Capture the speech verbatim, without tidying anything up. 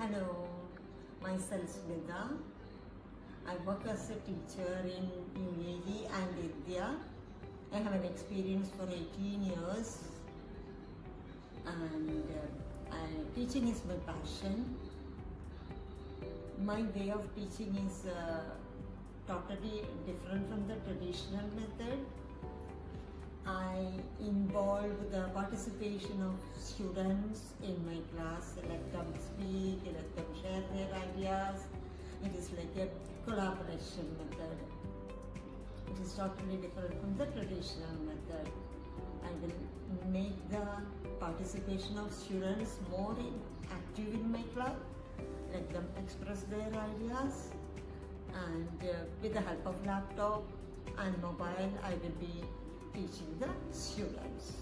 Hello, myself Smitha. I work as a teacher in U A E and India. I have an experience for eighteen years and uh, I, teaching is my passion. My way of teaching is uh, totally different from the traditional method. I involve the participation of students in my class. I let them speak, I let them share their ideas. It is like a collaboration method. It is totally different from the traditional method. I will make the participation of students more in, active in my club, let them express their ideas, and uh, with the help of laptop and mobile, I will be teaching the students.